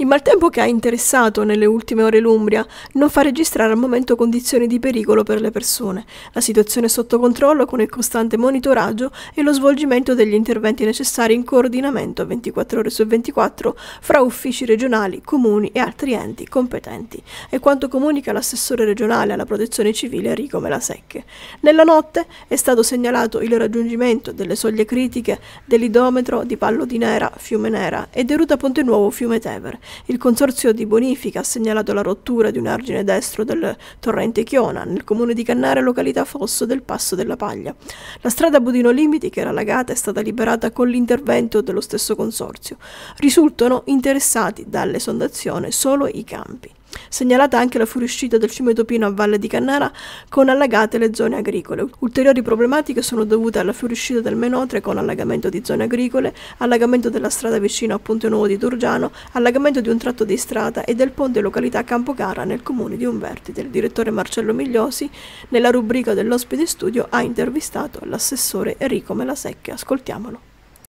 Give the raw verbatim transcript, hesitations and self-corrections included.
Il maltempo che ha interessato nelle ultime ore l'Umbria non fa registrare al momento condizioni di pericolo per le persone. La situazione è sotto controllo con il costante monitoraggio e lo svolgimento degli interventi necessari in coordinamento ventiquattro ore su ventiquattro fra uffici regionali, comuni e altri enti competenti. È quanto comunica l'assessore regionale alla protezione civile Enrico Melasecche. Nella notte è stato segnalato il raggiungimento delle soglie critiche dell'idometro di Pallo di Nera, Fiume Nera e di Ruta Ponte Nuovo, Fiume Tevere. Il consorzio di bonifica ha segnalato la rottura di un argine destro del torrente Chiona nel comune di Cannare, località Fosso del Passo della Paglia. La strada Budino Limiti, che era allagata, è stata liberata con l'intervento dello stesso consorzio. Risultano interessati dall'esondazione solo i campi. Segnalata anche la fuoriuscita del fiume Topino a valle di Cannara con allagate le zone agricole. Ulteriori problematiche sono dovute alla fuoriuscita del Menotre con allagamento di zone agricole, allagamento della strada vicino a Ponte Nuovo di Turgiano, allagamento di un tratto di strada e del ponte località Campocara nel comune di Umbertide. Il direttore Marcello Migliosi, nella rubrica dell'ospite studio, ha intervistato l'assessore Enrico Melasecche. Ascoltiamolo.